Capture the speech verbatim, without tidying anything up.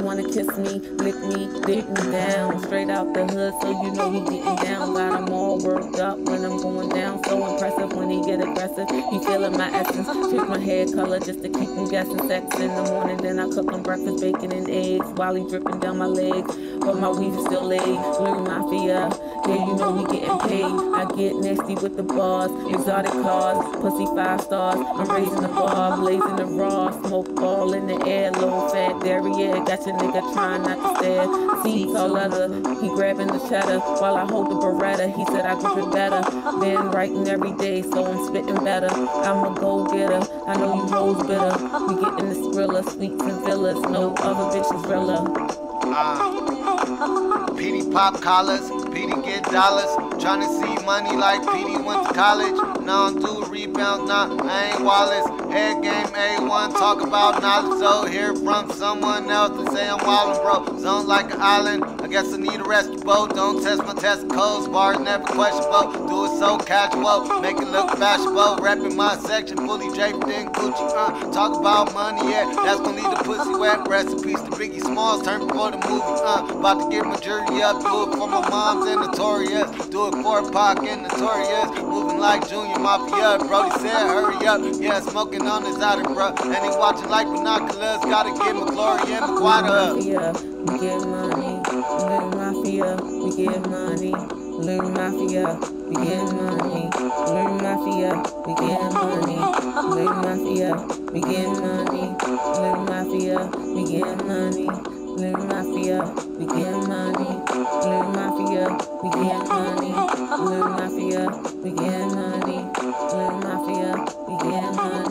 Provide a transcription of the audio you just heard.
wanna kiss me, lick me, dick me down. Straight out the hood, so you know he getting down. Got him all worked up when I'm going down. So impressive when he get aggressive. He feeling my essence. Change my hair color just to keep him guessing. Sex in the morning, then I cook him breakfast, bacon and eggs while he dripping down my legs. But my weave is still laid. Blue Mafia, yeah, you know we getting paid. I get nasty with the bars, exotic cars, pussy five stars. I'm raising the bar, blazing the raw, smoke all in the air, low fat derriere. Got your nigga trying not to stare. Seats all leather, he grabbing the cheddar while I hold the Beretta. He said I grip it better. Been writing every day, so I'm spitting better. I'm a go-getter, I know you hoes bitter. We getting the thriller, sweets and villas, no other bitches realer. Uh, P D pop collars, P D get dollars. Tryna see money like P D went to college. Now I'm doing rebounds, nah, I ain't Wallace. Head game A one, talk about knowledge. So hear from someone else to say I'm wildin', bro. Zone like an island, I guess I need a rescue boat. Don't test my test codes, bars never questionable. Do it so casual, make it look fashionable. Rapping my section, fully draped in Gucci. Uh, talk about money, yeah, that's gonna leave the pussy wet. Recipes to Biggie Smalls, turn for the movie. Uh, about to get my jury up, do it for my moms and Notorious. Do it for Pac and Notorious. Moving like Junior Mafia, Brody said hurry up. Yeah, smoking on his outer, bro. And he watching like binoculars, gotta get McGlory and McQuarter up. We get money, Blue Mafia, we get money. Blue Mafia, we get money. Blue Mafia, we get money. Blue Mafia, we get money. Blue Mafia, we get money. Blue Mafia, we get money. Blue Mafia, we get money. Blue Mafia, we get money. Blue Mafia, we get money.